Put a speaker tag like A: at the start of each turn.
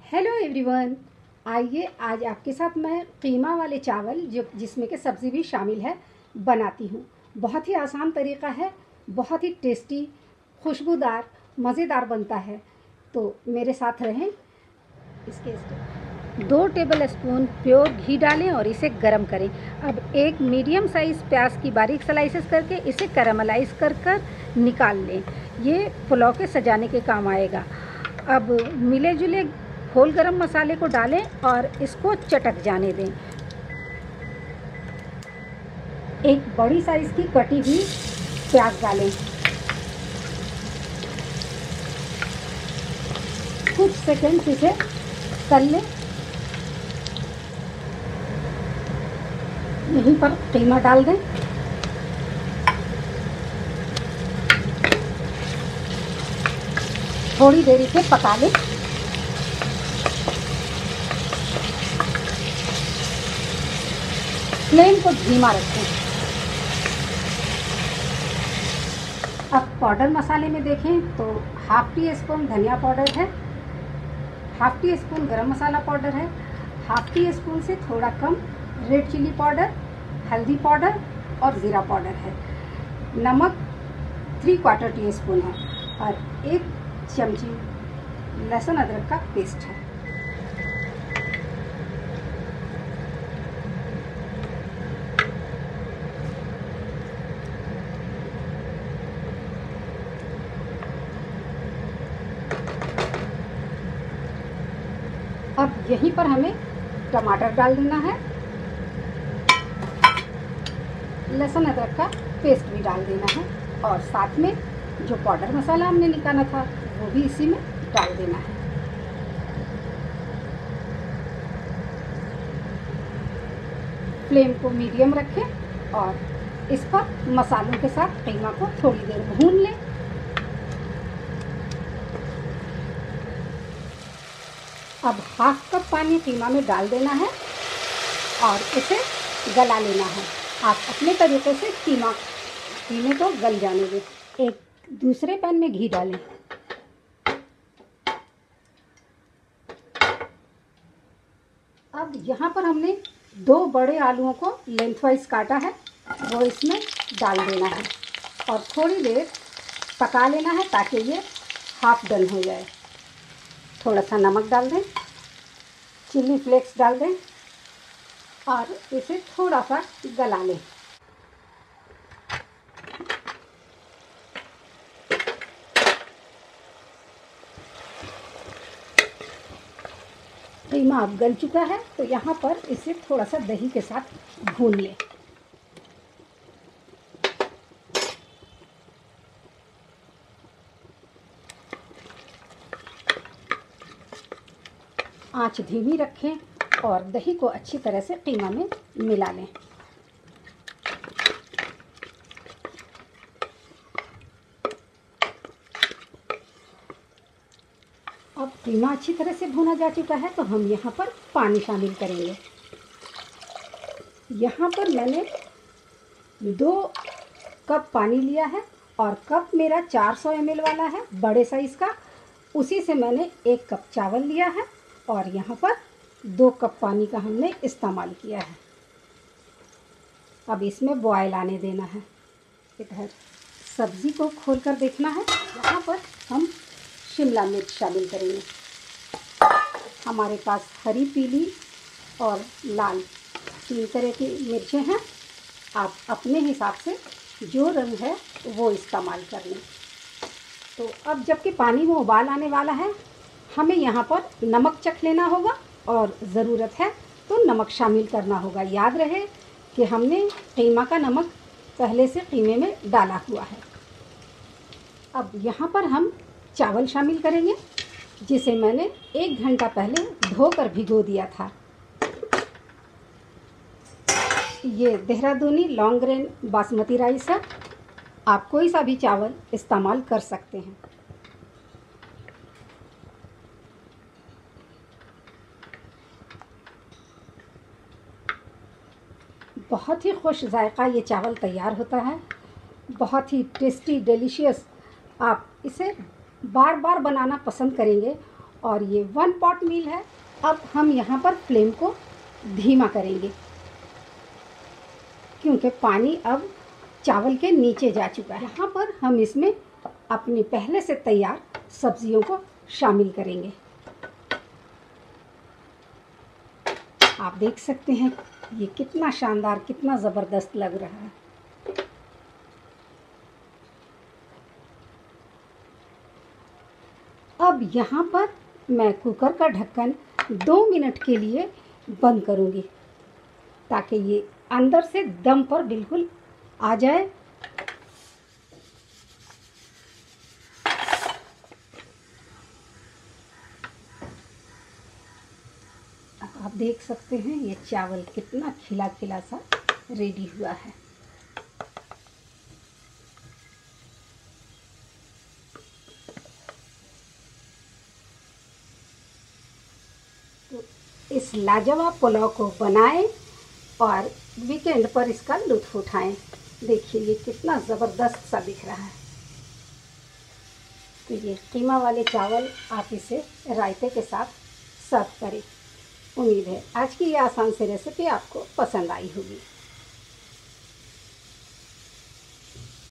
A: Hello everyone. आइए आज आपके साथ मैं कीमा वाले चावल जिसमें के सब्ज़ी भी शामिल है बनाती हूँ। बहुत ही आसान तरीका है, बहुत ही टेस्टी, खुशबूदार, मज़ेदार बनता है। तो मेरे साथ रहें। इसके 2 टेबल स्पून प्योर घी डालें और इसे गरम करें। अब एक मीडियम साइज़ प्याज की बारीक स्लाइसेस करके इसे कैरामलाइज़ कर निकाल लें। ये पुलाव के सजाने के काम आएगा। अब मिले जुले होल गरम मसाले को डालें और इसको चटक जाने दें। एक बड़ी साइज़ की कटी हुई प्याज डालें। कुछ सेकंड्स इसे तल लें। यहीं पर कीमा डाल दें। थोड़ी देर इसे पका लें। फ्लेम को धीमा रखें। अब पाउडर मसाले में देखें तो हाफ टी स्पून धनिया पाउडर है, हाफ टी स्पून गरम मसाला पाउडर है, हाफ टी स्पून से थोड़ा कम रेड चिली पाउडर, हल्दी पाउडर और ज़ीरा पाउडर है। नमक 3/4 टीस्पून है और 1 चमची लहसुन अदरक का पेस्ट है। अब यहीं पर हमें टमाटर डाल देना है, लहसुन अदरक का पेस्ट भी डाल देना है और साथ में जो पाउडर मसाला हमने निकाला था वो भी इसी में डाल देना है। फ्लेम को मीडियम रखें और इस पर मसालों के साथ कीमा को थोड़ी देर भून लें। अब हाफ कप पानी कीमा में डाल देना है और इसे गला लेना है। आप अपने तरीके से कीमे को गल जाने दें। एक दूसरे पैन में घी डालें। अब यहाँ पर हमने 2 बड़े आलूओं को लेंथवाइज काटा है, वो इसमें डाल देना है और थोड़ी देर पका लेना है ताकि ये हाफ डन हो जाए। थोड़ा सा नमक डाल दें, चिली फ्लेक्स डाल दें और इसे थोड़ा सा गला लें। कीमा अब गल चुका है तो यहाँ पर इसे थोड़ा सा दही के साथ भून लें। आंच धीमी रखें और दही को अच्छी तरह से कीमा में मिला लें। अब कीमा अच्छी तरह से भुना जा चुका है तो हम यहाँ पर पानी शामिल करेंगे। यहाँ पर मैंने 2 कप पानी लिया है और कप मेरा 400 ml वाला है, बड़े साइज़ का। उसी से मैंने 1 कप चावल लिया है और यहाँ पर 2 कप पानी का हमने इस्तेमाल किया है। अब इसमें बॉयल आने देना है। इधर सब्ज़ी को खोलकर देखना है। यहाँ पर हम शिमला मिर्च शामिल करेंगे। हमारे पास हरी, पीली और लाल 3 तरह की मिर्चें हैं। आप अपने हिसाब से जो रंग है वो इस्तेमाल कर लें। तो अब जबकि पानी में उबाल आने वाला है, हमें यहाँ पर नमक चख लेना होगा और ज़रूरत है तो नमक शामिल करना होगा। याद रहे कि हमने कीमा का नमक पहले से कीमे में डाला हुआ है। अब यहाँ पर हम चावल शामिल करेंगे जिसे मैंने 1 घंटा पहले धोकर भिगो दिया था। ये देहरादूनी लॉन्ग ग्रेन बासमती राइस है। आप कोई सा भी चावल इस्तेमाल कर सकते हैं। बहुत ही खुश जायका ये चावल तैयार होता है, बहुत ही टेस्टी, डिलीशियस। आप इसे बार बार बनाना पसंद करेंगे और ये 1 पॉट मील है। अब हम यहाँ पर फ्लेम को धीमा करेंगे क्योंकि पानी अब चावल के नीचे जा चुका है। यहाँ पर हम इसमें अपनी पहले से तैयार सब्जियों को शामिल करेंगे। आप देख सकते हैं ये कितना शानदार, कितना ज़बरदस्त लग रहा है। अब यहाँ पर मैं कुकर का ढक्कन 2 मिनट के लिए बंद करूँगी ताकि ये अंदर से दम पर बिल्कुल आ जाए। आप देख सकते हैं ये चावल कितना खिला खिला सा रेडी हुआ है। तो इस लाजवाब पुलाव को बनाएं और वीकेंड पर इसका लुत्फ़ उठाएं। देखिए ये कितना ज़बरदस्त सा दिख रहा है। तो ये कीमा वाले चावल आप इसे रायते के साथ सर्व करें। उम्मीद है आज की ये आसान सी रेसिपी आपको पसंद आई होगी।